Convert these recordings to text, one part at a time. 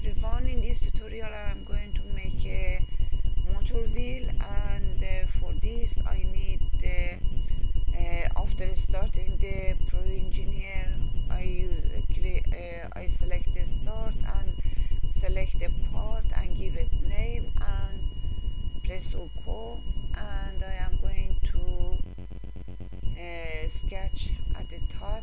everyone, in this tutorial I'm going to make a motor wheel, and for this I need after starting the Pro Engineer I select the start and select the part and give it name and press OK, and I am going to sketch at the top,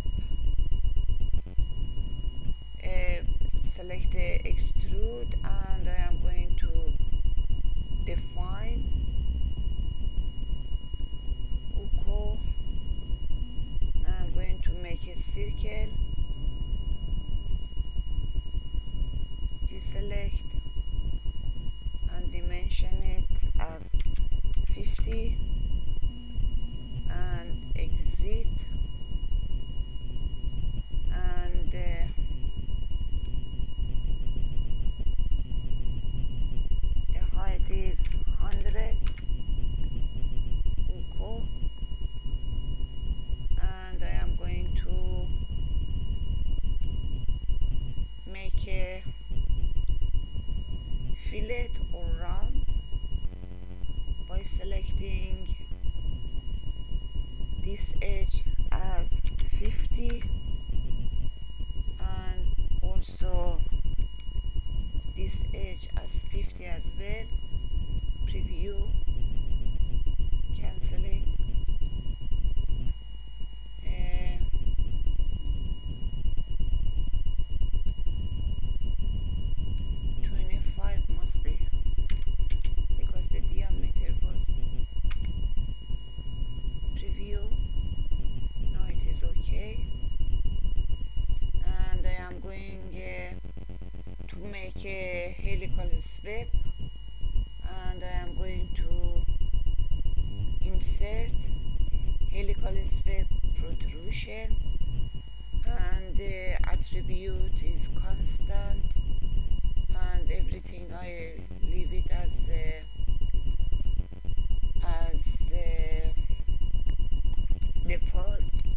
select the extrude, and I am going to define OK. I'm going to make a circle, deselect and dimension it as 50 and exit, and the height is 100. OK, and I am going to make a fillet or round by selecting this edge as 50 and also this edge as 50 as well. Preview, cancel it, 25 must be, because the diameter was. Preview, now it is okay, and I am going to make a helical sweep, and I am going to insert helical sweep protrusion, and the attribute is constant, and everything I leave it as default.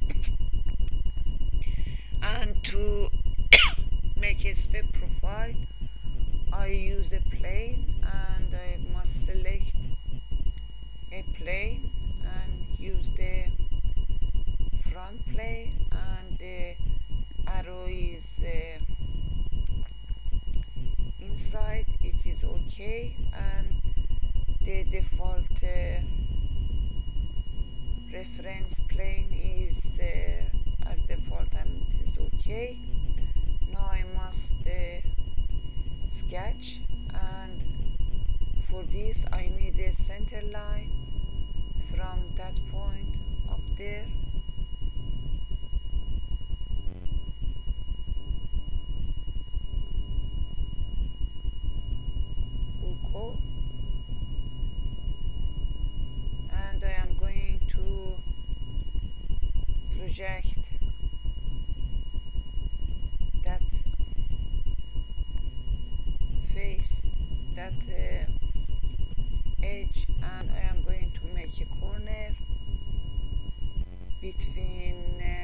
And to make a sweep profile I use a plane, and I must select a plane and use the front plane, and the arrow is inside, it is okay, and the default reference plane is as default, and it is okay. Now I must sketch, and for this I need a center line from that point up there. OK, and I am going to project that face, that edge, and I am going to make a corner between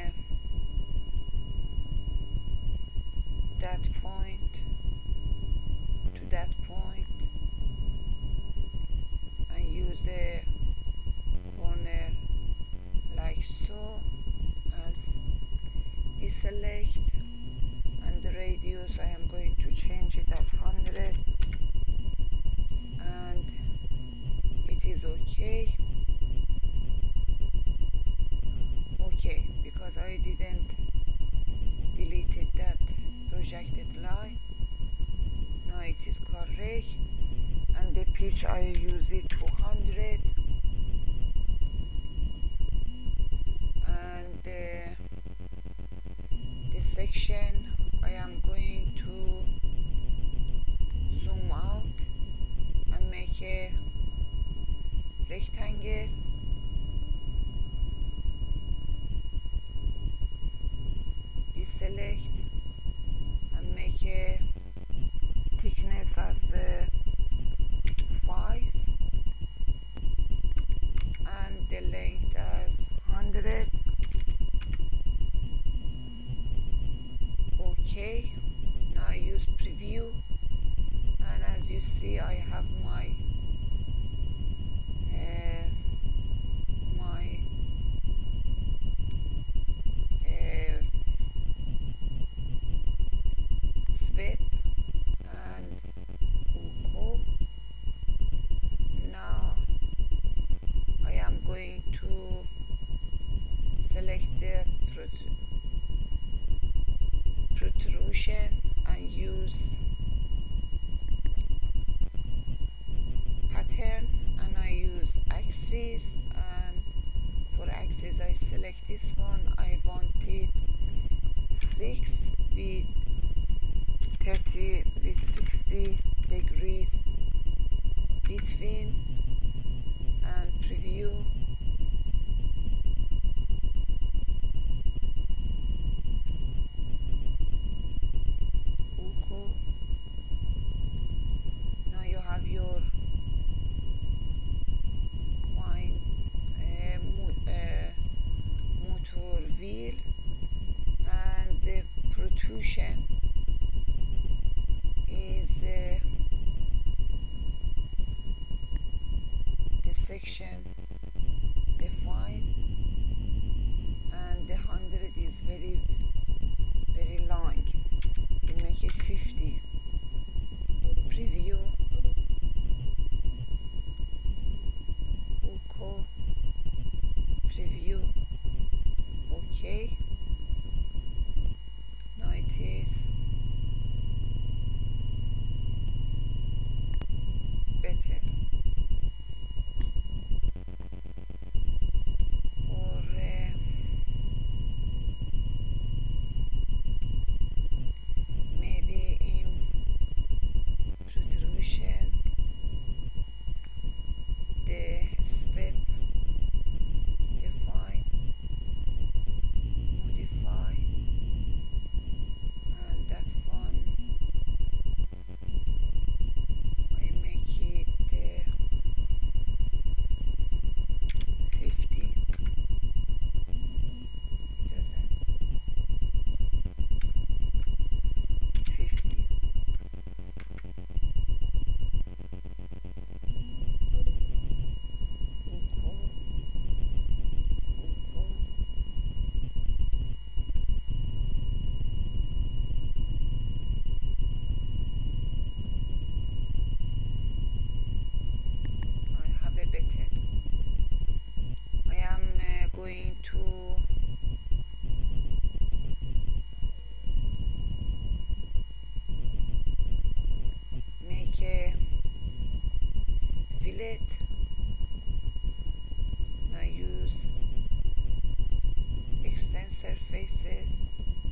that point to that point, and use a corner like so, as deselect, and the radius I am going to change it as 100, and it is okay. Okay, because I didn't deleted that projected line. Now it is correct, and the pitch I use it 200, and the section I am going to zoom out and make a rectangle, deselect and make a thickness as 5 and the length as 100. OK, see I have my sweep and Uko. Now I am going to select the protrusion and use pattern, and I use axis, and for axis I select this one. I want it 6 with 60 degrees between, and preview. Uko. Now you have your motor wheel, and the protrusion is the section defined, and the 100 is very long. We make it 50. Preview. Uko. Preview. Okay. Now it is better. Or maybe in protrusion the sweep define, modify, and that one I make it 50. It doesn't. 50. Uko. I have a better. I am going to make a fillet. I use extend surfaces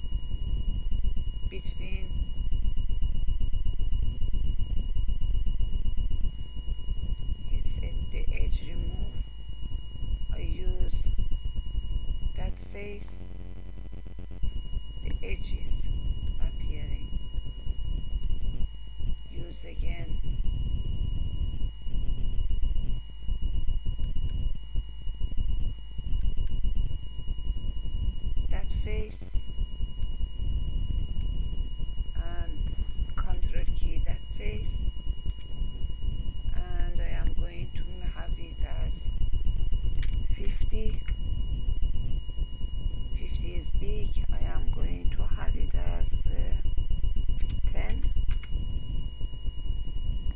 between it's at the edge remove. I use that face, the edges appearing. Use again that face, and control key that face, and I am going to have it as 50. 50 is big. I am going to have it as 10.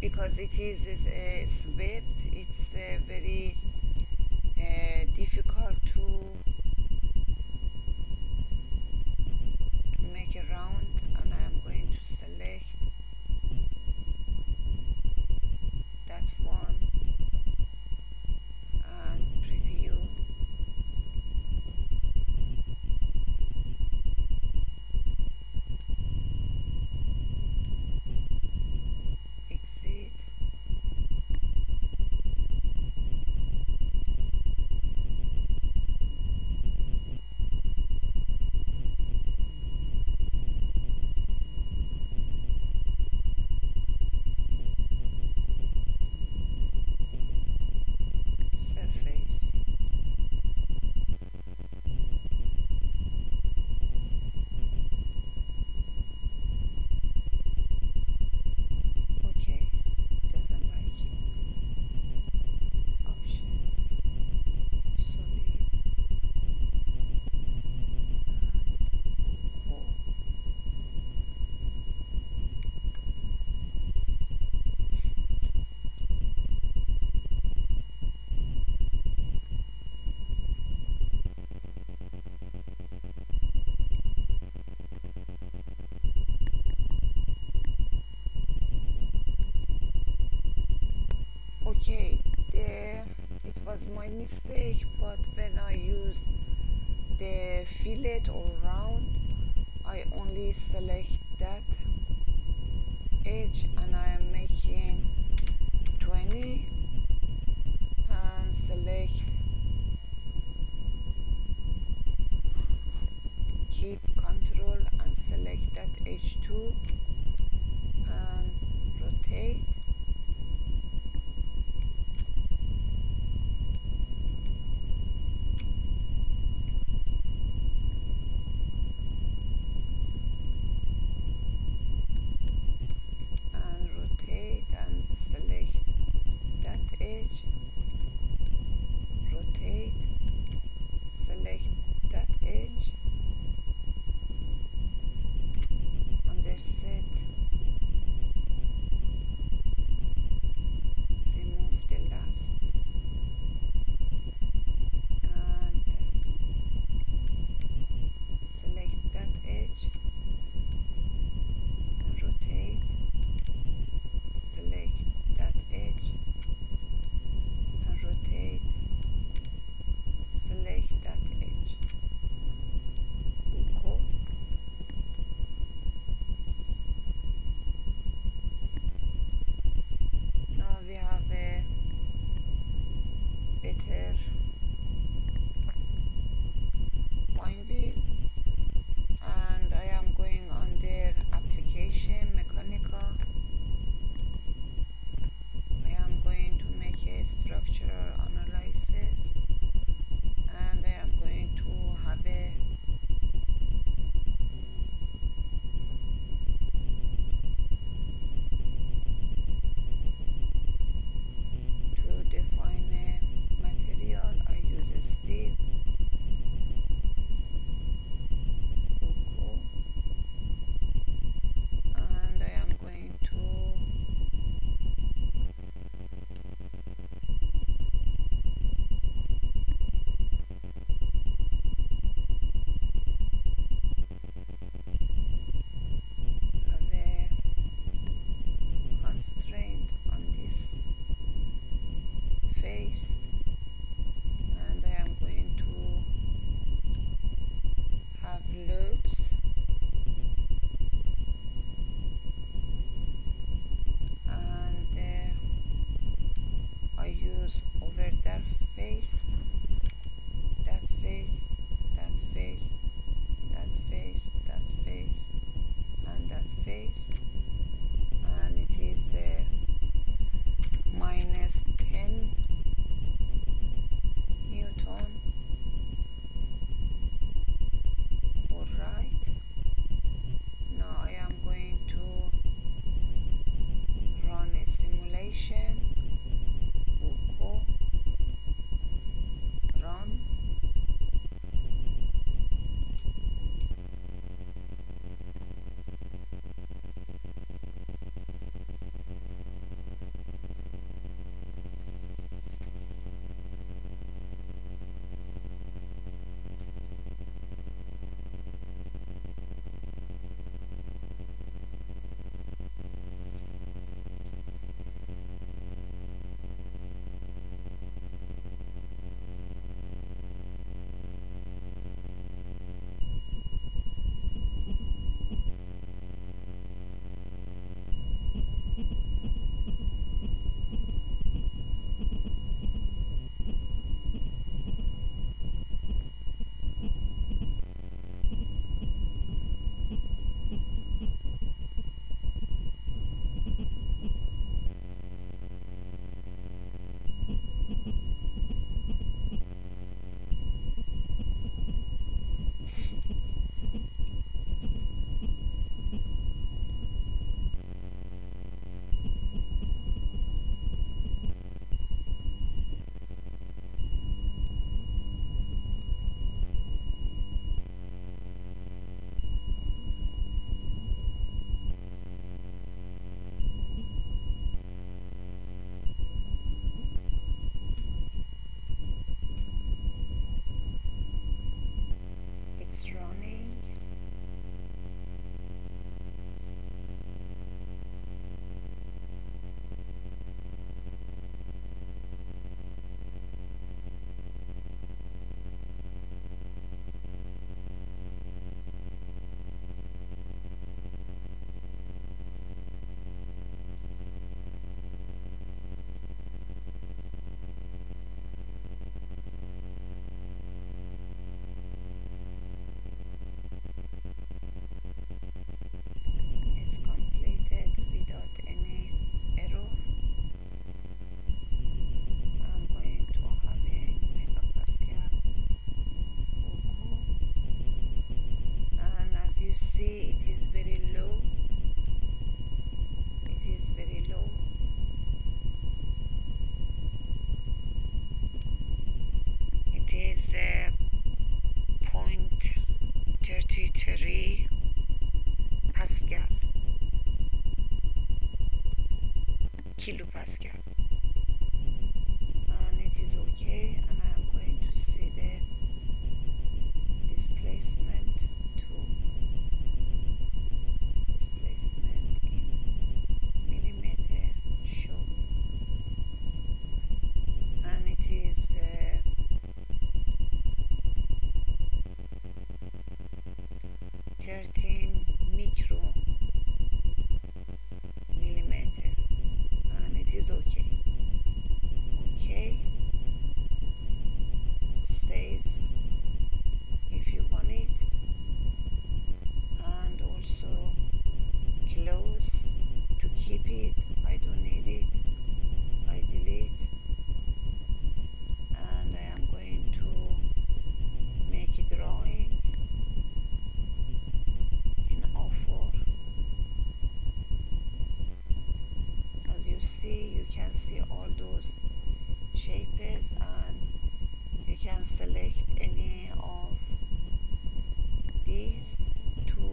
because it is swept, it's very difficult to make a round, and I am going to select that one and preview. Exit. Surface. Okay, doesn't like it. Options, solid, and core. Okay, it was my mistake, but when I used the fillet or round, I only select that edge, and I am making 20 and select keep control and select that edge too and rotate. And rotate and select that edge, rotate, select that edge, under set کیلو پاسکال. And it is okay, and I am going to see the displacement to displacement in millimeter show, and it is 13 micromillimeter, and it is okay. Okay, save if you want it, and also close to keep it. I don't need it, I delete, and I am going to make a drawing in A4. As you see, you can see all those shapes, and you can select any of these to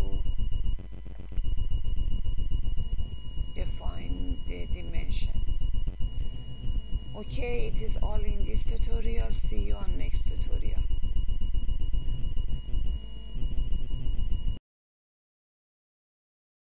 define the dimensions. Okay, it is all in this tutorial. See you on